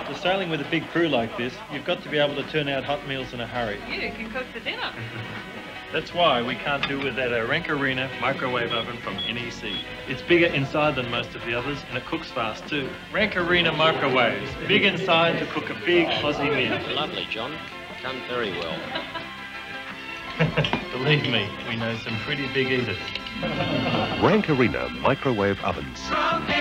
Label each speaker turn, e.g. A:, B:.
A: For sailing with a big crew like this, you've got to be able to turn out hot meals in a hurry.
B: You can cook the dinner.
A: That's why we can't do without our Rankarina microwave oven from NEC. It's bigger inside than most of the others, and it cooks fast too. Rankarina microwaves, big inside to cook a big Aussie meal.
C: Lovely, John. Done very well.
A: Believe me, we know some pretty big eaters.
D: Rankarina microwave ovens.
E: From